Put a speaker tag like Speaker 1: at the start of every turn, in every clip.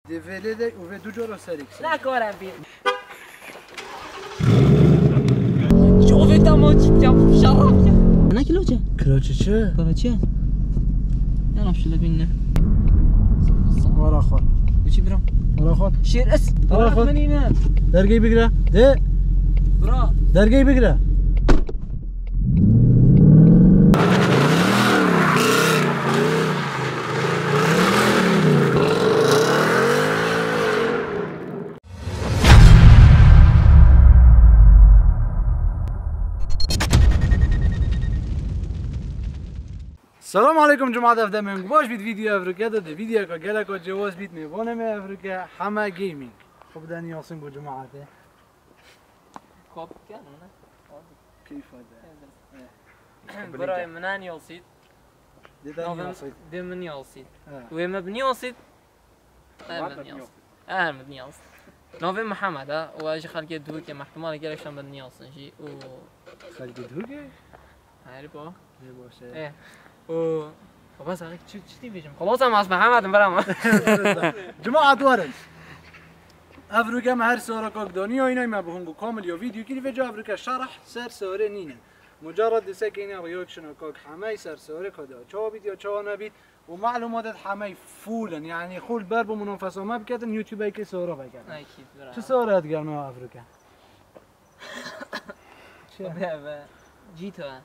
Speaker 1: دیویلی و دو جورا سریکس.
Speaker 2: نکارم بی. شوفی تماچی جام شرف. نه کلوچه.
Speaker 1: کلوچه چه؟
Speaker 2: کلوچه. یا نفشله بینه.
Speaker 1: ورا خور.
Speaker 2: بچی برام.
Speaker 1: ورا خور.
Speaker 2: شیر اس.
Speaker 1: ورا خور.
Speaker 2: منینه.
Speaker 1: درگی بگیره. ده.
Speaker 2: برا.
Speaker 1: درگی بگیره. السلام عليكم جماعة أفدامين باش بيت فيديو أفريقيا ده فيديو كجلك وجواز بيت ميفونا من أفريقيا حما جيمينج خب داني ياسين بو جماعة ده
Speaker 2: كوب كان
Speaker 1: كيف هذا
Speaker 2: براي منان يوصيد
Speaker 1: دي داني ياسين
Speaker 2: دي من يوصيد وما بني يوصيد مبني يوصيد نوفي محمد ها واجي خلقي دوكي محتمل قالك شان بني يوصيد شي و
Speaker 1: خلقي دوكي
Speaker 2: عارفه
Speaker 1: باشه
Speaker 2: ايه وبس هيك شتي بيجم خلاص انا اسمع محمد برام
Speaker 1: جماعة ورد أفريقيا ما هر سورة كوك دنيا هنا ما بهونجو كامل يو فيديو كيف جا أفريقيا شرح سر سورة نينا مجرد سكينة رياكشن كوك حماي سر سورة كذا شو فيديو شو نبيت ومعلومات حماي فولا يعني خول بربو منافسة ما بكتن يوتيوب هيك سورة بكتن
Speaker 2: اكيد برام
Speaker 1: شو سورة تقال ما أفريقيا
Speaker 2: جيتا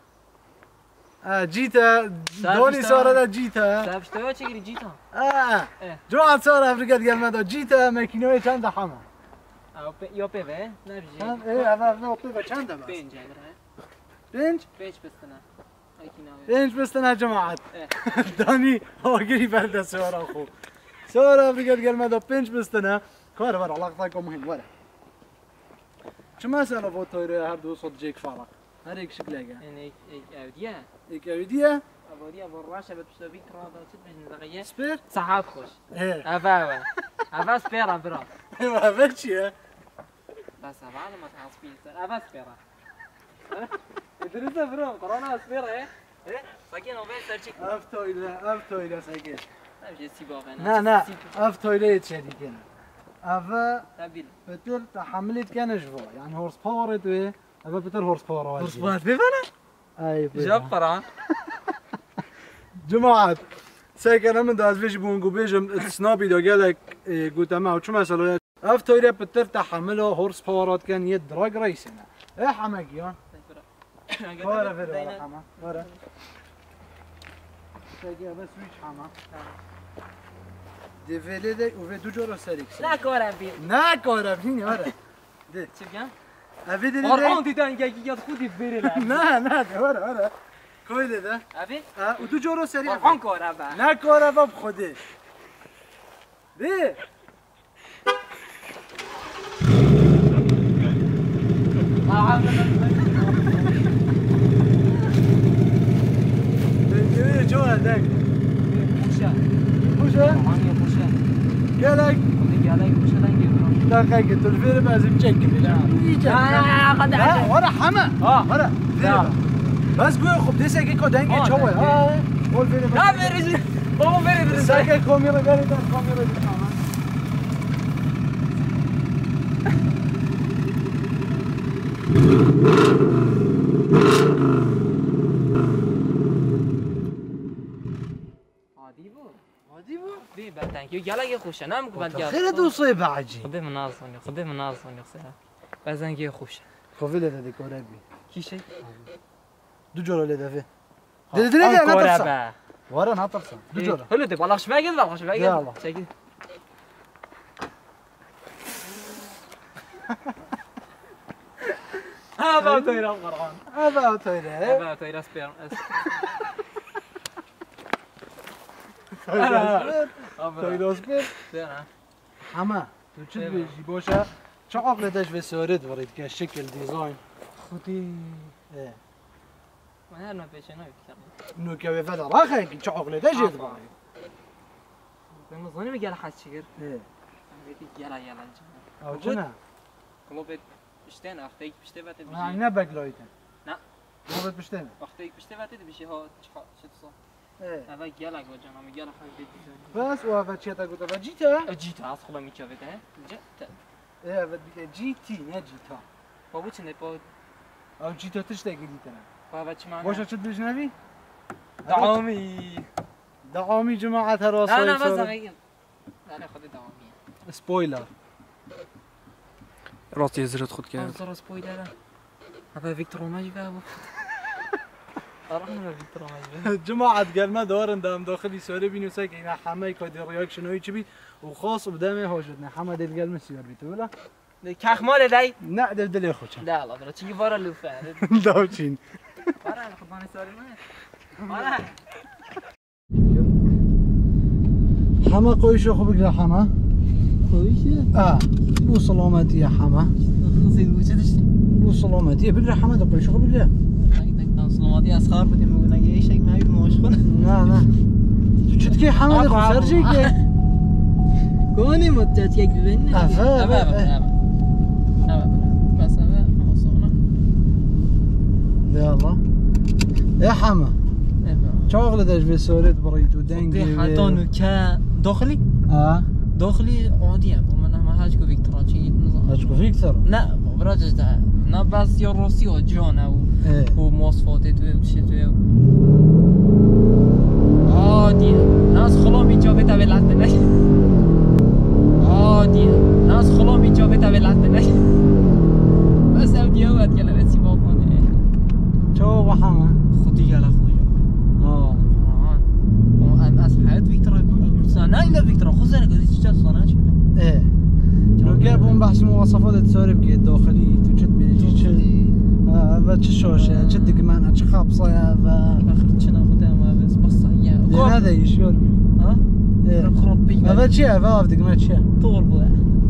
Speaker 1: جيتا دوني سورة ده جيتا
Speaker 2: تعرف شو تشيكري جيتا
Speaker 1: جماعة سورة أفريقيا تقال ما جيتا ماكينة چند حما
Speaker 2: يا بيبه نرجع
Speaker 1: ايه هذا نو بيبه چند بس
Speaker 2: بنج
Speaker 1: بنج
Speaker 2: بنج بستنا
Speaker 1: بنج بستنا جماعة داني هو قري برده سورة أخو سورة أفريقيا تقال ما بنج بستنا كار ورا علاقتكم مهم ورا شو مسألة فوتوري هر دو صوت جيك فارق هر هيك شكلها
Speaker 2: يعني اوديا
Speaker 1: هيك أودية
Speaker 2: اوديا بالراشة بتسوي كرادا تبين دقيقة
Speaker 1: سبير
Speaker 2: صحاب خوش
Speaker 1: ايه
Speaker 2: افا سبيرا برا
Speaker 1: ايوه بلشي
Speaker 2: بس افا ما تعصبين افا سبيرا ادريسا برا قرانا سبيرا ايه ساكن وبين سرچك
Speaker 1: افتويله ساكن
Speaker 2: نمشي سيباغ
Speaker 1: نا افتويله يتشدي كنا افا
Speaker 2: تبيل
Speaker 1: بتر تحملت كان جوا يعني هورس باور تو افا بتر هورس باور
Speaker 2: هورس باور بيفنا
Speaker 1: اي
Speaker 2: جاب قرا
Speaker 1: جماعة ساكن من داز فيش بونجو بيجم سنابي دا قالك قلت معه شو مثلا افتويله بتر تحمله هورس باورات كان يد دراج ريسنا ايه حماقيان ورا فيرا حما ورا ساكن بس ويش حما دیویلی ده و دو جورا سریکس.
Speaker 2: نکارم بی.
Speaker 1: نکارم هینی آره. ده.
Speaker 2: چی بگم؟
Speaker 1: اوی دیدی ده.
Speaker 2: آرام دیدن یاد خودی بری لب.
Speaker 1: نه ده آره. کویله ده.
Speaker 2: اوی؟
Speaker 1: و دو جورا سری.
Speaker 2: آن کاره با.
Speaker 1: نکاره با خودش. ده. بنجوی جوه ده. خوشه؟ قالك
Speaker 2: وش لنجي
Speaker 1: دقيقة تلفير بازم تشكل لا
Speaker 2: قد
Speaker 1: ورا حما ورا بس قوي خب دي ساكي كو دنجي شوي قول فيني
Speaker 2: لا فيري بابا فيري
Speaker 1: ساكي كوميرا غير ده كوميرا دي
Speaker 2: بي باتانك يلا خوشه نام بعد جا
Speaker 1: خير دوصي بعجي
Speaker 2: خدي من ناصن يخسها بازنگي خوشه
Speaker 1: خوفيله ده ديكورابي
Speaker 2: كي شيء
Speaker 1: دو جوله ده في دي انا تصح ورا نطرص دو جوله
Speaker 2: حلو دي والله شباقي والله شباقي
Speaker 1: يلا
Speaker 2: شكل هذا تويرا قران
Speaker 1: هذا تويرا
Speaker 2: سبير
Speaker 1: تويرا سبير حما تو چه بيجي باشه چه عقلتش به سوارد ورید که شکل دیزاین
Speaker 2: خودی ما هرنا پیش نمی‌کنم
Speaker 1: نو که به راخه که چه عقلتش ید باید
Speaker 2: بمظنی میگه حد چیگر بیتی یلا
Speaker 1: او چنه
Speaker 2: کلوبت بشتن وقتی بشته وقتی
Speaker 1: نه بگلایتن
Speaker 2: نه
Speaker 1: کلوبت بشتن
Speaker 2: وقتی بشته وقتی بشه ها چه تصا هذا جالك وجانا مجال خالد
Speaker 1: بس وافا چی تا گفت جیتا
Speaker 2: جيتا از خدا میچوید جت
Speaker 1: اه جی تی نه جیتا
Speaker 2: بابو چنده با
Speaker 1: او جیتا تش تگیری تنه
Speaker 2: بابا چی معنی
Speaker 1: باشه چه بجنبی
Speaker 2: دعامی
Speaker 1: دعامی جماعت راس
Speaker 2: نه نه بس دقیقا نه خود دعامی
Speaker 1: سپویلر
Speaker 3: راستی زرت خود کرد
Speaker 2: زرا سپویلر هذا فيكتور ماجي بابو أرحنا فيكتور ماجي
Speaker 1: جماعة قلنا دورن دام داخلي سوري بينو ساك هنا حماي كادي رياكشن هاي تبي وخاص بدمه هاجدنا حمد القلم سير بيتو ولا
Speaker 2: كاخ مال داي
Speaker 1: لا دبدل ياخوش
Speaker 2: لا لا تيجي فارا لوفا
Speaker 1: داوتشين
Speaker 2: فارا خداني سوري ما فارا
Speaker 1: حما قويشو خو بقلا حما
Speaker 2: قويشة
Speaker 1: بو سلامتي يا حما
Speaker 2: خزين وجدش
Speaker 1: بو سلامتي بقلا حما دا قويشو خو بقلا
Speaker 2: هاي سلامتي أسخار بدي مقولنا أي شيء ما يبي موشخون
Speaker 1: لا لا تشتكي حما خو سرجيك
Speaker 2: كوني متجاك بيننا
Speaker 1: أفا
Speaker 2: بس أبا وصلنا
Speaker 1: يلا يا حما شغل داش بسوريت بريتو دنجي
Speaker 2: حطانو كا داخلي داخلي عادي ومنها ما هاجكو فيكتور شيء نظام
Speaker 1: هاجكو فيكتور
Speaker 2: لا براجع ده نا بس يا روسي وجانا ومواصفات وشيء عادي ناس خلهم بيجابت أبي لاتنا عادي ناس خلهم بيجابت أبي لاتنا بس أودي أود كلا بس يبغوني
Speaker 1: شو بحما
Speaker 2: خدي على خويا أم أسمع فيكتور صنع إلا فيكتور خذ أنا قلت إيش صنع شو
Speaker 1: لو جابهم بحث مواصفات تسولف كي داخلي تشد بيجي تشد شاشة تشد كمان تش خابصة
Speaker 2: آخر شنو خدها ما بس هي
Speaker 1: هذا يشور
Speaker 2: ها خربي
Speaker 1: هذا شيء هذا بدك ما شيء
Speaker 2: طول بو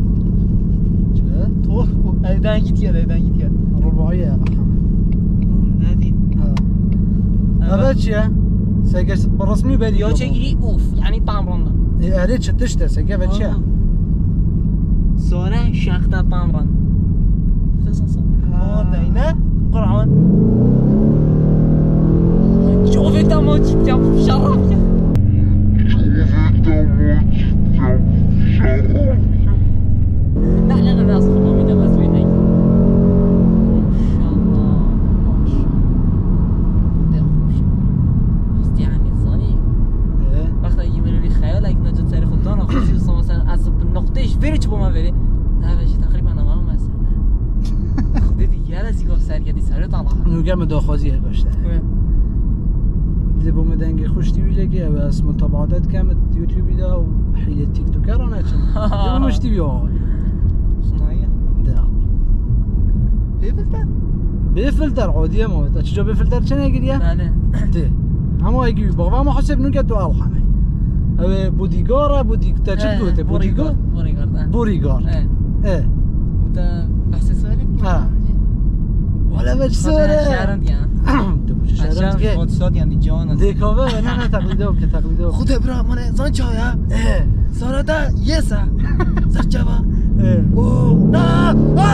Speaker 2: طول بو أيدان جتيا
Speaker 1: رباعية يا محمد
Speaker 2: هذه
Speaker 1: هذا شيء سجس بالرسمي بدي
Speaker 2: يو شيء أوف يعني طامرنا
Speaker 1: أريد شتشته سجف شيء
Speaker 2: سورة شاخته طامرن خصوصا دينا قرعان شوف انت موت شرف لا ناس خلهم إذا بس وين هاي ما شاء الله ده خوش قصدي يعني صاني وقت يجي من اللي خيالك نجد تاريخ الدنيا خصوصا مثلا أصب النقطة فيريش بما فيري هذا شيء تقريبا أنا ما مثلا خديتي يا لازم يقف سريع دي سريع طالعة
Speaker 1: نوجا مداخوزية باشته دبو مدنگ خوش تیوی لگه و اسم طبعاتت كامت يوتيوب ده وحيل تيك توكر انا كان دبو مش تيوي هو
Speaker 2: صناعية
Speaker 1: ده
Speaker 2: بفلتر
Speaker 1: بفلتر عادية ما تشجع بفلتر كنا يقولي
Speaker 2: لا
Speaker 1: ده اما يجي بغوا ما حسب نوجا دو او حمي هو بوديغار بوديغ تشد قلت بوديغار بوريغار ايه
Speaker 2: وده بحث سؤالك
Speaker 1: ولا بس
Speaker 2: شعرن يعني
Speaker 1: شهرت که
Speaker 2: خودستاد یعنی جان
Speaker 1: دیکاوه نه تقلیده که تقلیده
Speaker 2: خود برا من زن چایا سارا یسا سرچابا او نه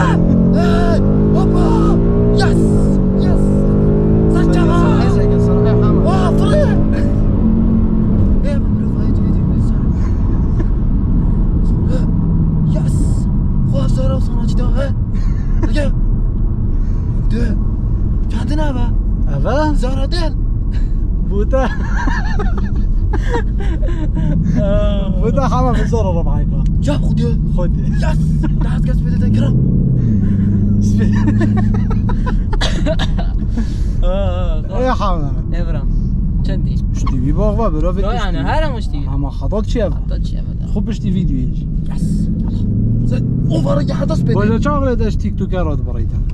Speaker 2: اوپا یس سرچابا واه فري يس خو سارا صنع جدا اگه ده چندنا با
Speaker 1: أبا
Speaker 2: زارادل
Speaker 1: بوتا بوتا حما في الزورة ربعيك
Speaker 2: جاب خد
Speaker 1: يس
Speaker 2: ناس قاس بدي تنكرم
Speaker 1: يا حما
Speaker 2: ابرام چندی
Speaker 1: اشتي باغوا برا
Speaker 2: لا يعني هلا مش تي
Speaker 1: اما خطط شي
Speaker 2: ابدا
Speaker 1: خب اشتي فيديو يجي
Speaker 2: يس اوفر يا حدث بدي
Speaker 1: ولا شغله داش تيك توكرات بريتها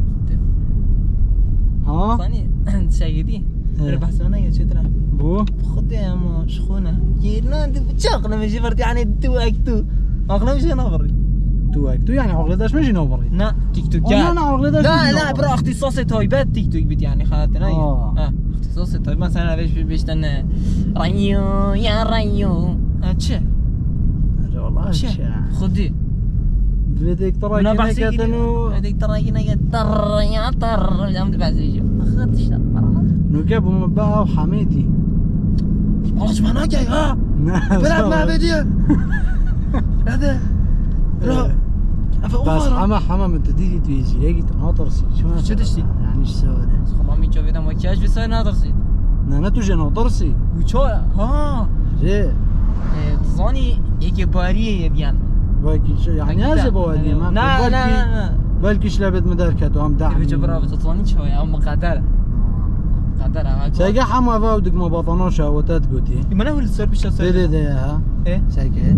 Speaker 1: ها
Speaker 2: ثاني شايدي ربح سنه يا شترا
Speaker 1: بو
Speaker 2: خد يا ما شخونه يلا شغله مش فرت يعني تو اكتو اغلى مش نفري
Speaker 1: تو يعني عقله داش ماشي نوبري
Speaker 2: لا تيك توك
Speaker 1: لا عقله داش
Speaker 2: لا برا اختصاصي تايبات تيك توك بيت يعني خاطر اختصاصي طيب مثلا بيش تن ريو يا ريو اتش
Speaker 1: والله
Speaker 2: خدي
Speaker 1: بدك ترى
Speaker 2: بدك ترى يا طر جامد بعد يجي اخذت اشتغل
Speaker 1: نجيبهم بقى وحميدي
Speaker 2: خلاص ما نجي ها
Speaker 1: نه
Speaker 2: بلعب مع بديه هذا را
Speaker 1: بس حما من تديدي تيجي لقيت ناطرسي
Speaker 2: شو تشتي
Speaker 1: يعني ايش سوى
Speaker 2: خلاص مين جوي ده ما كاش بيصير ناطرسي
Speaker 1: نه تو ناطرسي
Speaker 2: وشو ها
Speaker 1: جي
Speaker 2: تظني يجي باريه يديان
Speaker 1: باقي شو يعني هذا بوالي ما
Speaker 2: لا لا
Speaker 1: بلكي شلبت مداركات وهم دعم
Speaker 2: بيجي برافو تظني شوي او مقدره قدره
Speaker 1: سايقة حما فاودك ما بطنوش وتات قوتي
Speaker 2: ما انا هو اللي صار بيش صار
Speaker 1: دي ها
Speaker 2: ايه
Speaker 1: سايقة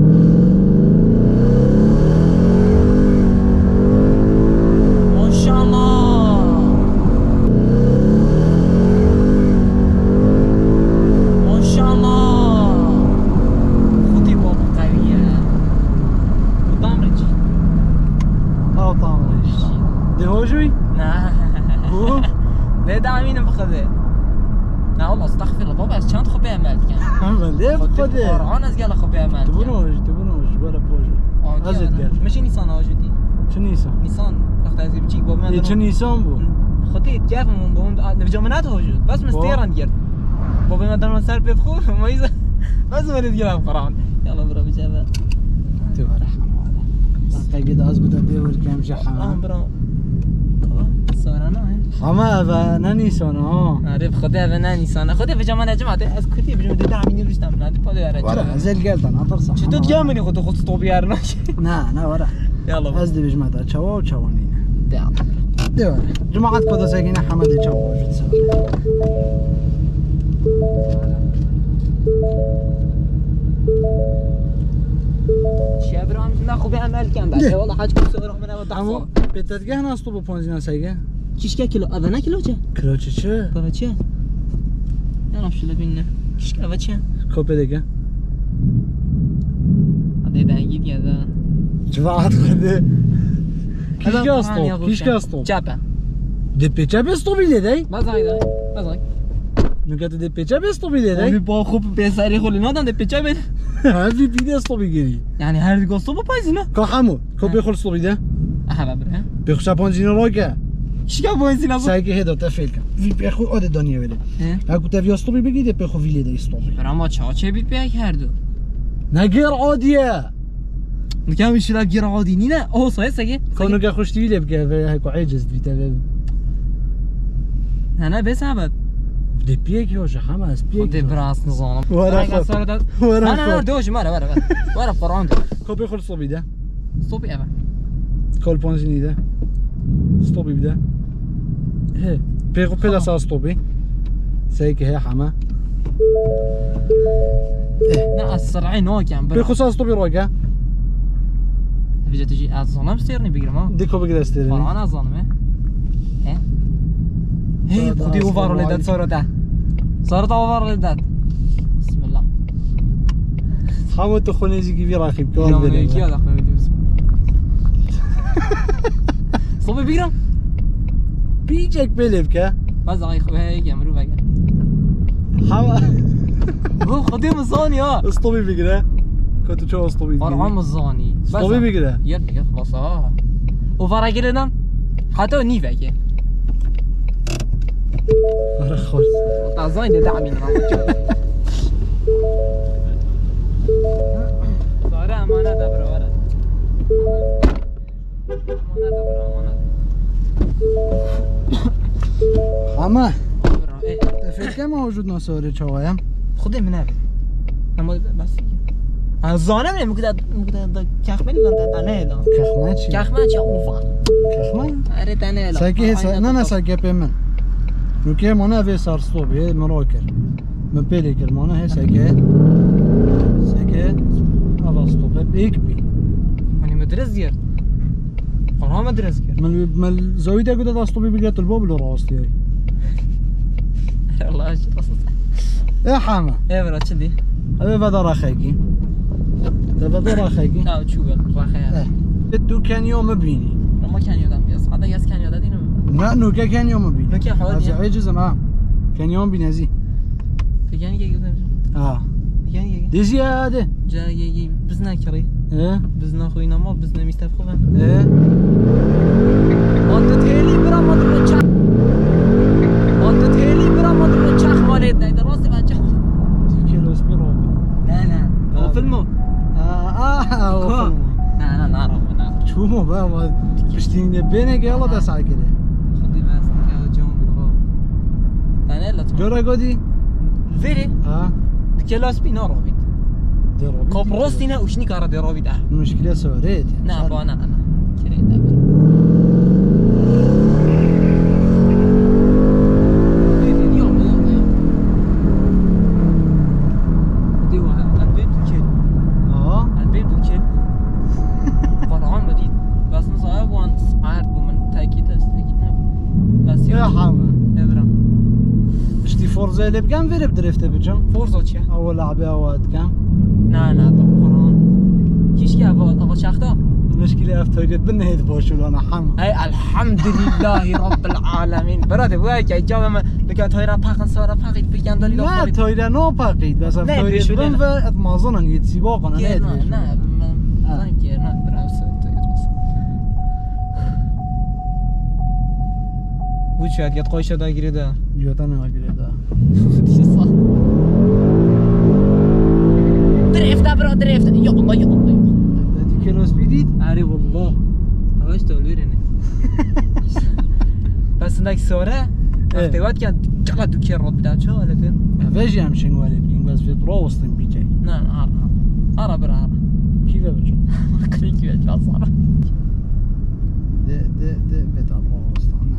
Speaker 2: ما شاء الله ما شاء الله خطي بابا قوية وطامرج
Speaker 1: او طامرج دي هوجوي
Speaker 2: لا
Speaker 1: هو
Speaker 2: ده دعمين بخذه لا والله استغفر الله بابا كان خبيها مالك
Speaker 1: عمل ليه بخذه
Speaker 2: قرعان از قال خبيها مالك
Speaker 1: تبونوش ولا بوجو ازد قال
Speaker 2: ماشي نيسان واجدي
Speaker 1: شو نيسان
Speaker 2: نيسان وقت از بيجيك بابا
Speaker 1: ايه شو نيسان بو
Speaker 2: خطي كيف من بابا نفجمنات وجود بس مستيران قرد بابا ما دام صار بيفخو ما يز بس ما نتقلب قرعان يلا برا بجابه
Speaker 1: تبارك الله باقي قد ازبط ادور كم جحا
Speaker 2: برا سورانا
Speaker 1: حما فانا نيسان ها
Speaker 2: عارف خدها بنا نيسان خدها في جمال يا جماعه از كتي بجم دعمين روش تمنا دي بده يا رجال
Speaker 1: زي قلت انا اطرص
Speaker 2: شو تجامني خد خد طوب يارنا
Speaker 1: نا ورا
Speaker 2: يلا
Speaker 1: ازدي بجماعه تشوا وتشوانينا
Speaker 2: يلا
Speaker 1: دور جماعه كذا ساكنه حمد تشوا وجو تسوي
Speaker 2: شابرام ناخذ بعمل كم بعد والله حاج كل سوره من اول
Speaker 1: عمو بتتجه ناس تو بونزينا سايقه
Speaker 2: كيشكا كيلو انا كيلو چه
Speaker 1: كيلو چه
Speaker 2: بابا چه يلا بشلا بينا كيشكا بابا چه
Speaker 1: كوبه دیگه
Speaker 2: هذا دايد يا ذا
Speaker 1: جماعه خده كيشكا استو
Speaker 2: چاپا
Speaker 1: دي بيچا بستو بيله داي
Speaker 2: بازاي
Speaker 1: نگات دي بيچا بستو بيله داي
Speaker 2: با خوب بسری خلی نادن ده پیچا بده
Speaker 1: هذي بيده استو بيگيري
Speaker 2: يعني هر گوستو با پایزینا
Speaker 1: كو حمو كو بيخل استو بيده
Speaker 2: اها ببره
Speaker 1: بيخشا بونزينا روكا
Speaker 2: شكا بونزينا
Speaker 1: سايقه هدا تفيلكا في بيخو اد دنيا ولا اكو تفي استو بيگيده بيخو ويله داي استو
Speaker 2: برام چه بی پی کردو
Speaker 1: نگیر عادیه
Speaker 2: نكمل شلاب جير عادي نينا او صاي ساقي
Speaker 1: كونو كا خوش تيلي بقى هيكو عجز بيتا
Speaker 2: انا بس عبد
Speaker 1: دي بيك يوجا حماس بيك
Speaker 2: دي براس نظام
Speaker 1: ورا
Speaker 2: لا دوش ورا قران
Speaker 1: كوبي خلص بيدا
Speaker 2: صوبي ابا
Speaker 1: كول بونزيني ده ستوبي بدا هي بيغو بلا سا ستوبي سايك هي حما
Speaker 2: لا السرعين نوك يعني
Speaker 1: بيخو سا ستوبي روكا
Speaker 2: بيجي تجي اظن بستيرني بيجرما
Speaker 1: ديكو بقدر استيرني
Speaker 2: قران اظن هي خدي اوفر ولدت صارت اوفر ولدت بسم الله
Speaker 1: حاول تخوني زي كيف راخيب
Speaker 2: كي هذا اخوي صوبي بيجرم
Speaker 1: بيجك بلفكا
Speaker 2: بس اخي هيك يعملوا بقى
Speaker 1: حاول
Speaker 2: هو خديم الزاني
Speaker 1: اسطوبي بقدر كنت شو اسطوبي
Speaker 2: فرعون الزاني
Speaker 1: اسطوبي بقدر
Speaker 2: يلا خلاص اوفر اجلنا حتى نيفك
Speaker 1: رخص
Speaker 2: طازين دعمين صار امانه دبر ورا امانه
Speaker 1: اما تفكر كم موجود نصوري شوايا
Speaker 2: خذي من هذا اما بس الزانه ممكن كخمل لا لا كخماتش اوفر
Speaker 1: كخمه
Speaker 2: اريد انا لا
Speaker 1: ساكي انا ساكي بمن روكي مانا في صار صوب هي مراكر من بيليكر مانا هي ساكي هذا صوب بيكبي
Speaker 2: ماني مدرس دير والله مدرس دير
Speaker 1: من زويده قد تصطبي بقيت الباب اللي راستي هاي
Speaker 2: والله ايش
Speaker 1: يا حما
Speaker 2: ايه برا تشدي
Speaker 1: هذا بدر اخيكي بدر اخيكي
Speaker 2: اه تشوف راخي
Speaker 1: بدو كان يوم بيني
Speaker 2: ما كان يودم يس هذا يس كان يودين
Speaker 1: لا نوكا كان يوم بيني
Speaker 2: نوكا حوالي
Speaker 1: هذا عجز معاه كان يوم بينزي
Speaker 2: يعني كي يعني
Speaker 1: دي زياده
Speaker 2: جاي بزنا كري
Speaker 1: ايه
Speaker 2: بزنا خوينا ما بزنا مستفخوفا
Speaker 1: ايه
Speaker 2: انت تهيلي برا ما ترجع انت تهيلي برا ما ترجع مالي ده راسي ما جا
Speaker 1: چومو با ما پشتینه بینه که الله دست عکره
Speaker 2: خودی بس که جون بگو تنه لطفا
Speaker 1: جورا گودی
Speaker 2: ویری
Speaker 1: ها
Speaker 2: کلاس بینا روید
Speaker 1: درابی
Speaker 2: کپروستینه اوشنی کارا دروید
Speaker 1: مشکل سوارید
Speaker 2: نه با نه کرید دبر
Speaker 1: فورزا اللي بكام فيري بدريفت بجم
Speaker 2: فورزا چیه؟
Speaker 1: اول لعبه اوقات كام
Speaker 2: نه تو قرآن کیش که اول شخصا
Speaker 1: مشكلة افتاجت بالنهاية باشول انا حما
Speaker 2: ای الحمد لله رب العالمين براده وای که جواب من لکه تایرا پاکن سارا پاکید بگن دالی
Speaker 1: لا تایرا نو پاکید بس افتاجت بن و اتمازن یه سیباق انا
Speaker 2: نه نه من که نه براوس تایرا بود شاید که قایش دا گیرده
Speaker 1: جوتا نه گیرده
Speaker 2: صح دريفت برو دريفت يا الله يا الله
Speaker 1: دي كيلو سبيديت
Speaker 2: اري والله هواش تولوريني بس انك سوره وقتی وقت که چقدر تو که رد بده چه حالته؟
Speaker 1: فيجي همشين والي بلين بس في برو وسطين بيجي
Speaker 2: نه ارا برا
Speaker 1: كيف بجو
Speaker 2: كيف بجو صار
Speaker 1: ده بيت برو وسطنا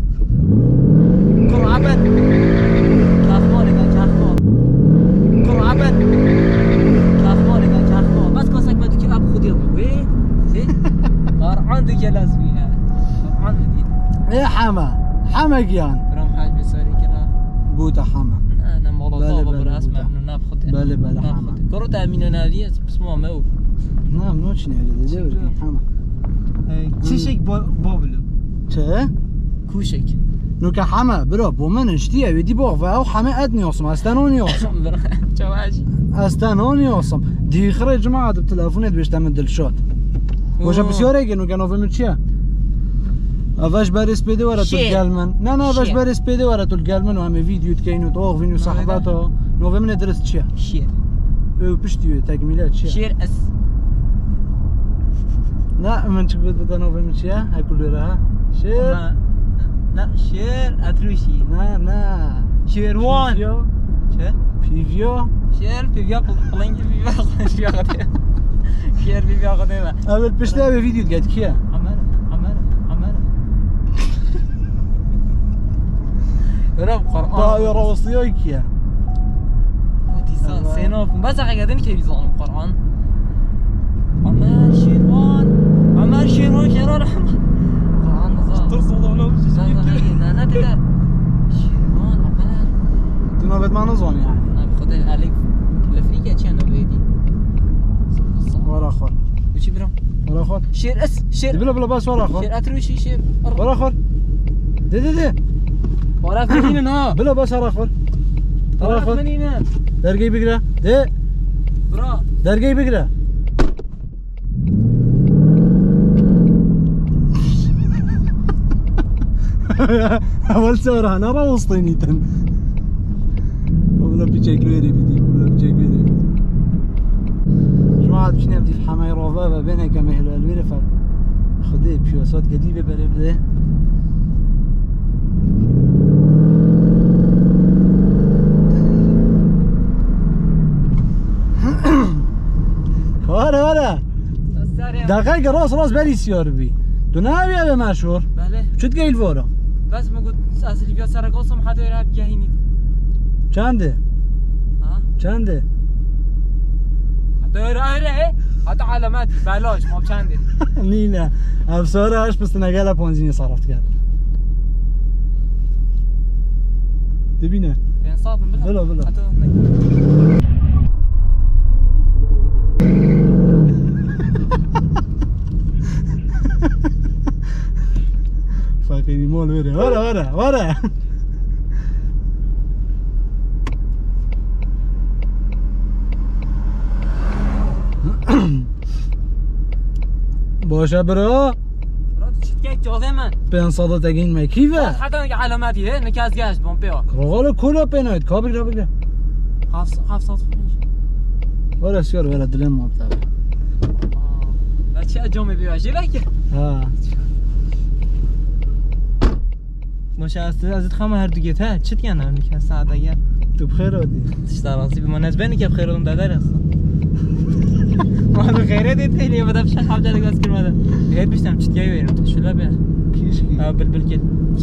Speaker 2: قرعبا كافمالي كافمال قرعبا كافمالي كافمال بس كاسك ما دوكي اب خدي وي زين قرعان دوكي لازميها قرعان دي
Speaker 1: يا حما جيان
Speaker 2: برام حاج بيساري كده
Speaker 1: بوتا حما
Speaker 2: انا مولوطا برا اسمع انه ناخذ
Speaker 1: بلا حما
Speaker 2: كروت امين نادي اسمه مو
Speaker 1: نعم نوتشني على دوري حما
Speaker 2: تشيك بوبلو
Speaker 1: چه
Speaker 2: كوشك
Speaker 1: نوكا حما برو بومن اشتيا ودي بوغ او حما ادني اوسم استنوني اوسم
Speaker 2: جواجي
Speaker 1: استنوني اوسم دي خرج جماعه بالتليفون باش تعمل دلشوت وجا بسيوري انه كانوا فهمت شيء افاش باريس بيدي ورا تلقالمن لا افاش باريس بيدي ورا تلقالمن وهم فيديو تكينو توغ فينو صاحباته نو فهمنا درست شيء
Speaker 2: شير
Speaker 1: بشتي تكميلات شير
Speaker 2: اس
Speaker 1: لا من تقول بدنا نو فهمت شيء هاي كل راها شير
Speaker 2: لا شير اتروشي
Speaker 1: لا
Speaker 2: شيروان شير
Speaker 1: فيفيو
Speaker 2: شير فيفيو بلينك فيفيو غادي شير فيفيو غادي
Speaker 1: قبل بشتي فيديو تقعد كيا
Speaker 2: عمر رب قرآن
Speaker 1: طاير وصيوي كيا
Speaker 2: ودي سينوف بس قاعدين كيزون القرآن عمر شيروان قرآن نظام
Speaker 1: ترصد ولا
Speaker 2: انا بدا شيروان عمر
Speaker 1: ديما بد ما نظن يعني
Speaker 2: انا بخذ الف الافريقيا كانوا بيدي
Speaker 1: ورا اخر
Speaker 2: وشي برام
Speaker 1: ورا اخر
Speaker 2: شير اس شير
Speaker 1: بلا بس ورا اخر
Speaker 2: شير اتروشي شير
Speaker 1: ورا اخر دي
Speaker 2: ورا فينا
Speaker 1: بلا بس ورا اخر
Speaker 2: فينا
Speaker 1: درجي بقرا دي
Speaker 2: برا
Speaker 1: درجي بقرا اول صورة انا روسطيني تن ولا بيجي كويري بدي ولا بيجي كويري جماعة باش نبدي في حماي روفا بينا كما هلو الويرة خدي بيوسات قديمة بري بده ورا دقيقة راس بالي سيار بي تو نابي ابي مشهور
Speaker 2: بله
Speaker 1: شو تقيل فورا
Speaker 2: بس ما قلت اصلي بيا سرق قسم حدا يلعب جاهيني
Speaker 1: چنده
Speaker 2: ها
Speaker 1: چنده
Speaker 2: حدا يلعب حتى علامات بلاش ما بچنده
Speaker 1: نينا افساره هاش بس نقاله بونزيني صرفت قال تبينا
Speaker 2: يعني صادم
Speaker 1: بلا
Speaker 2: حتى
Speaker 1: فاقيني مول ورا باشا برو
Speaker 2: كيك جوزي من
Speaker 1: بين صدتين ما كيفه
Speaker 2: حتى علاماتي هي نكاز جاش بومبيو
Speaker 1: رغالو كله بينايت كابك
Speaker 2: حاف صوت
Speaker 1: ولا سيار ولا دلم ما بتاع
Speaker 2: چه جامعه بیاشه لکه
Speaker 1: ها
Speaker 2: مشاسته ازت خام هر دیگه تا چت کنم میکنه ساعت اگر
Speaker 1: تو بخیر آدی
Speaker 2: اشتراسی به من نزبنی که بخیر اون دادر است ما تو خیره دیدی لی بدم شخ حب جلگ از کرماده هید بیشتم چت گیی بریم تو شلا بیا
Speaker 1: کیش کی
Speaker 2: بلبل کل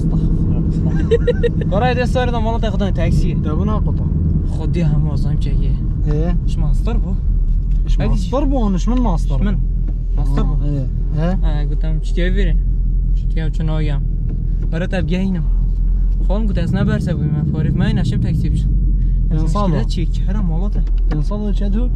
Speaker 2: برای دست سر دم والله تاخذون تاکسی
Speaker 1: دابنا قطع
Speaker 2: خدي هم وظايم جايه
Speaker 1: ايه
Speaker 2: ايش ماستر بو
Speaker 1: ايش ماستر بو ايش من ماستر
Speaker 2: من ماستر بو
Speaker 1: ايه ايه
Speaker 2: قلت لهم چتيا بيري چتيا چون آیم برات ابگهینم خودم گفت از نبرسه بوی من فارف من نشم تاکسی بشم
Speaker 1: انصاله
Speaker 2: چی کرم مالاته
Speaker 1: انصاله چه دو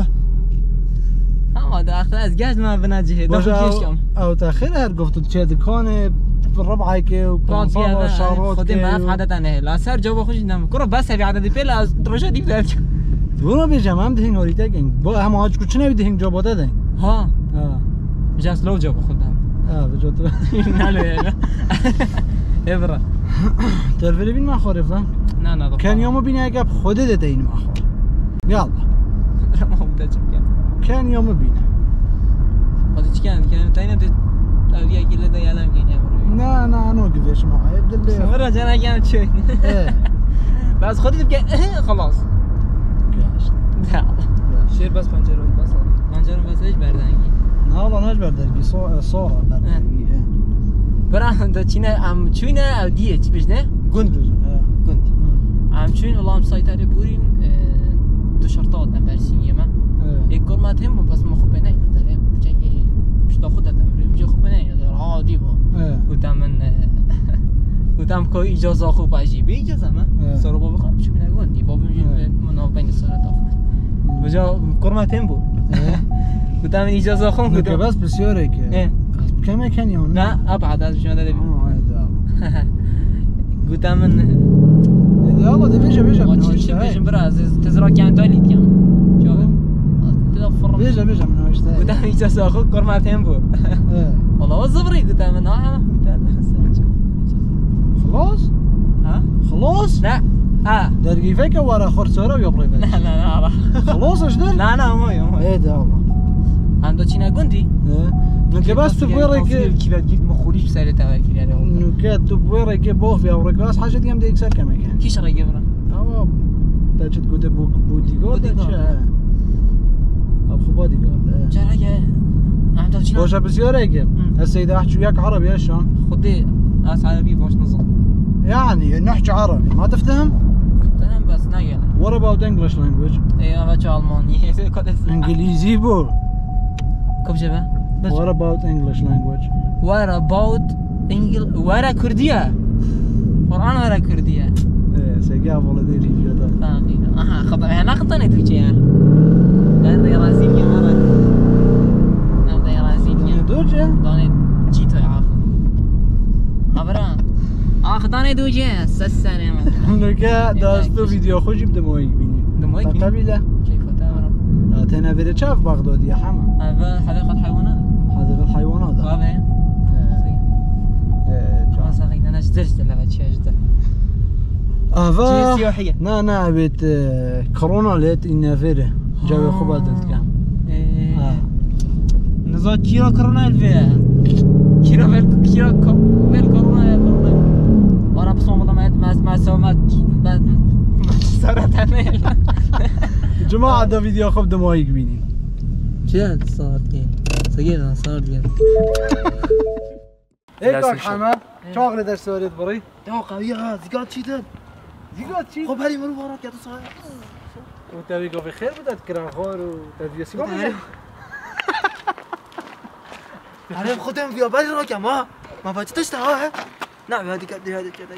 Speaker 2: اما داخل از گشت ما بنجه داخل
Speaker 1: او تاخير هر گفت چه دکانه ربعي كي وانصاله شارات
Speaker 2: خدي ما في عادة انا لا سر جو بخش نم كره بس في عدد بيل از درجه دي بدك
Speaker 1: برو بيجام هم دهين هوريتا گنگ با هم هاج كوچ نبي دهين جواب دادن
Speaker 2: ها
Speaker 1: اه
Speaker 2: جاس لو جو بخدم
Speaker 1: بجوت
Speaker 2: نالو يا ابره
Speaker 1: تلفزيون بين ما خورف
Speaker 2: نه
Speaker 1: كان يوم بين عقب خود دهين ما خور يلا
Speaker 2: ما بده
Speaker 1: كان يوم بين
Speaker 2: خدي كان تاينا تاويا كيله ده يعلم كينيا
Speaker 1: لا انا نوقف ايش معي عبد الله
Speaker 2: مرة جانا كانت شوي بس خدي تبقى خلاص لا شير بس بنجر بس بنجر بس ايش بردانگی
Speaker 1: نه والله ناش بردانگی صورة بردانگی
Speaker 2: برا انت چینه ام چونه او دیه چی بجنه گند ام چون والله ام سایتاری بورین دو شرطه آدم برسینیه من یک گرمت هم بس ما خوب نه داره چنگی مشتا خود دادم اینجا خوب نه داره عادی با گفتم من گفتم که اجازه خوب عجیبه اجازه من سر بابا خواهم چون نگوندی بابا میگه من بین سر داف بجا گرمتم بود گفتم اجازه خوب
Speaker 1: گفتم بس بسیاره که کم کنی
Speaker 2: نه ابعد از شما دادم گفتم من
Speaker 1: يلا ده بيجا من
Speaker 2: هوش بيجا براز تزرع كان تاليت كان شوف تدفر
Speaker 1: بيجا من هوش ده
Speaker 2: قدام اجازه اخو كرمتين بو والله والزبري قدام انا
Speaker 1: خلاص خلاص
Speaker 2: لا
Speaker 1: درقي فيك ورا خرسوره ويبري
Speaker 2: لا لا
Speaker 1: خلاص ايش ده
Speaker 2: لا ما
Speaker 1: ايه ده والله
Speaker 2: عنده چينا گوندي
Speaker 1: نك بس تبويرك
Speaker 2: كيلو جيت مخوليش بسالة تاكل يعني
Speaker 1: نك تبويرك بوف في اورقاس حاجه ديام ديك سر كما كان
Speaker 2: كيش راه يبرا
Speaker 1: اه دا جت قد بوديغارد اب خبادي قال
Speaker 2: جرايه عنده چينا
Speaker 1: باش بسيارك السيده احكي وياك عربي شلون
Speaker 2: خدي اس عربي باش نظام
Speaker 1: يعني نحكي عربي ما تفهم
Speaker 2: بس نايا
Speaker 1: What about English language
Speaker 2: ايه انا بحكي الماني
Speaker 1: انجليزي بو
Speaker 2: كيف جابه
Speaker 1: What about English language
Speaker 2: What about English ورا كردية قرآن ورا كردية
Speaker 1: ايه سيقاف والله دي ريفيو ده
Speaker 2: خطأ انا خطأنا توجه يعني قال راسين يا مرة نبدا راسين يا
Speaker 1: دوجه
Speaker 2: داني جيتو يعرف خبران خطأنا دوجه سسنة
Speaker 1: نكا داستو فيديو خوش بدمويك بيني
Speaker 2: دمويك
Speaker 1: قبيلة
Speaker 2: كيف تمام
Speaker 1: تنافر شاف بغداد يا حما
Speaker 2: هذا حديقة الحيوانات
Speaker 1: حديقة الحيوانات
Speaker 2: بابا صحيح انا اشتريت لعبة شيء جدا
Speaker 1: افا
Speaker 2: سياحية
Speaker 1: نا بيت كورونا ليت النافرة جاوي خبات كان
Speaker 2: نزاد كيرا كورونا الفيها كيرا كورونا يا كورونا وانا بصوم والله ما سومت صارت عمل
Speaker 1: جماعة ده فيديو خب دمويك بيني
Speaker 2: شو صار كي صغير صار كي
Speaker 1: ايه كاك حمام شغله در سوريت بري
Speaker 2: يا زيقات شيتن
Speaker 1: زيقات شي
Speaker 2: خب هاري مرو ورات يا تصاير
Speaker 1: وتبيقوا في خير بدأت كراخور وتبيسي ما بيجي
Speaker 2: أنا خدهم في بالي راكع ما فاتتش تها نعم هذه كده هذا كده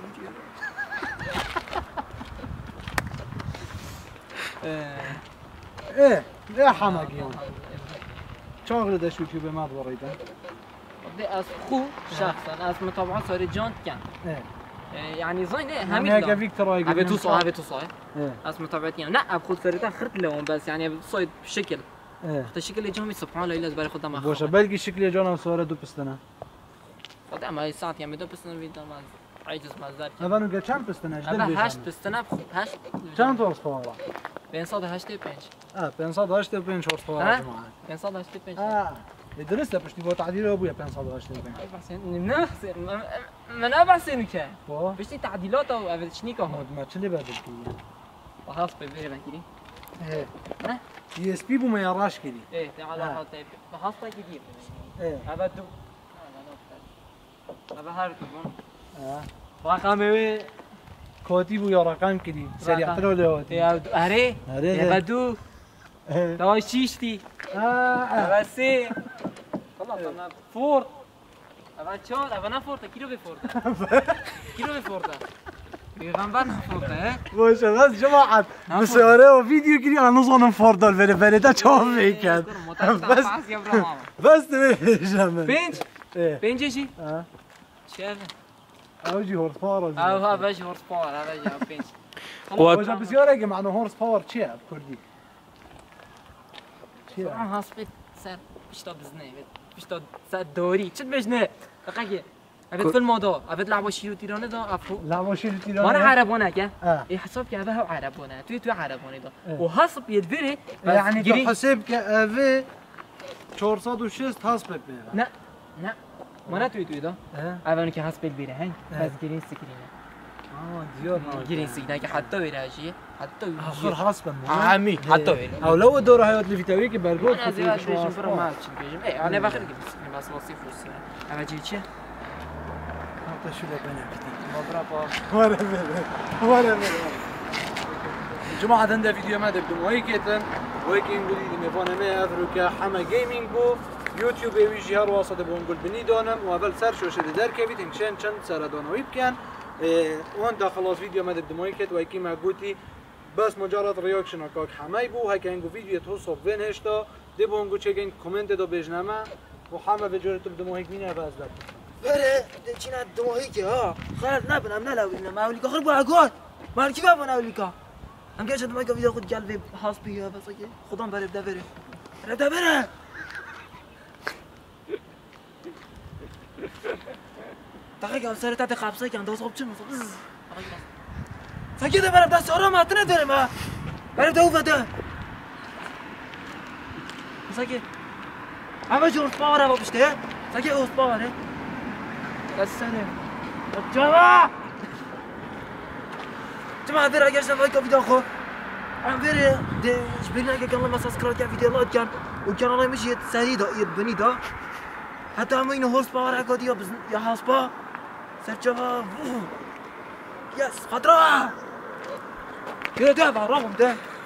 Speaker 1: ايه يا حماق يوم شغله ده شو يوتيوب ما وريته
Speaker 2: بدي أخو شخصا اسمه طبعا صار جون كان يعني زين
Speaker 1: همين هيك فيك ترى
Speaker 2: هبي توصل اسمه طبعتي لا بخذ فريتان خرت لهم بس يعني بصيد بشكل حتى الشكل اللي جاهم سبحان الله الا زبالي خدها ما
Speaker 1: بوش بلقي الشكل اللي جانا صوره دو بستنا
Speaker 2: خدها ما ساعه يعني دو بستنا فيديو ما عايز ما زال
Speaker 1: هذا نقول كم بستنا
Speaker 2: هذا هاشت بستنا هاشت
Speaker 1: كم تورس فورا
Speaker 2: بين صاد هاشت بينش
Speaker 1: بين صاد هاشت بينش ورس فورا جماعه
Speaker 2: بين صاد هاشت بينش
Speaker 1: درسته پشتی با تعدیل ابویا 585
Speaker 2: من بحث که
Speaker 1: با
Speaker 2: بشتی تعدیلات او اول شنیکه ها
Speaker 1: ما چلی بدل کی
Speaker 2: خلاص ببره بگیری
Speaker 1: اه دي اس بي بو يراش كذي
Speaker 2: ايه تعال حاط بحطها كثير
Speaker 1: ايه
Speaker 2: ابدو ابى هارتبون رقمي
Speaker 1: كوتي بو رقم كذي سريع ترى له
Speaker 2: يا هري يا بدو تو شيشتي بس خلاص انا فورت ابى شلون ابى انا فورت كيلو بفورت كيلو بفورت بيغنبر فورت ها
Speaker 1: واش بس جماعه مسوره فيديو كذي انا نظن فورت الفلفله تشوف هيك بس جماعه
Speaker 2: بنج بنج شي شايف
Speaker 1: اوجي هورس باور
Speaker 2: او ها باش هورس باور هذا جاب بنج
Speaker 1: واش بسياره معناه هورس باور تشي بكردي تشي
Speaker 2: هاسبيت سر بيشتاد بزني بيشتاد سر دوري شد بجنه دقيقه ابد في الموضوع ابد لعبوا شيء تيرانه ده افو
Speaker 1: لعبوا شيء تيرانه
Speaker 2: ما انا عربونه كه اي حساب كه هذا هو عربونه تو عربونه ده وحسب يدفري
Speaker 1: يعني تو حساب كافي 406 حسب
Speaker 2: لا لا ما انا تو ده اول که حساب بيره هاي بس جرين سكرينه
Speaker 1: زياد
Speaker 2: جرين سكرينه که حتى بيره شيء حتى
Speaker 1: اخر حسب
Speaker 2: عمي حتى بيره
Speaker 1: او لو الدور هاي اللي في توريك برجوت
Speaker 2: انا زي شو برا ما بيجم اي انا باخذ بس وصيف وصيف انا جيتش
Speaker 1: شو لبنا
Speaker 2: ولا
Speaker 1: ولا جماعة عندنا فيديو ما دبدو ويكيتن ويكين قولي لي مفانا ما أفريكا حما جيمينج بو يوتيوب ويجي هار واسطة بونقول بني دونم وقبل سرش وشد در كبيت إنشان چند سر دانا ويبكن وان دا خلاص فيديو ما دبدو ويكيت ويكي ما قوتي بس مجرد رياكشن اكاك حماي بو هاي كانگو فيديو توصف بين هشتا دي بونقول چگين كومنت دو بجنما وحما بجورة تبدو هيك مين أباز لك
Speaker 3: بره چینا دماغی که ها خالد نبنم نلاوینا ماولیکا خرب باگوات مالکی بابا ناولیکا هم گشت دماغی ویدیو خود قلبی حاس بیا بس که خودم بره بده بره بده بره دقیقا سر تحت قبضه که انداز خوب چه مثلا ساکت بره دست آرام اتنه داره ما بره دو بده ساکت همه جور باوره بابشته ساکت اوست باوره السلام جماعة جماعة فيرا قاعد نسوي فيديو أخو عم فيرا جبرنا كان الله ما سبسكرايب كان فيديو لايك كان وكان الله مشي سريع يبني ده حتى هم إنه هورس باور عقدي يا حاسبة سرجوا يس خطرة كده ده بعرفهم ده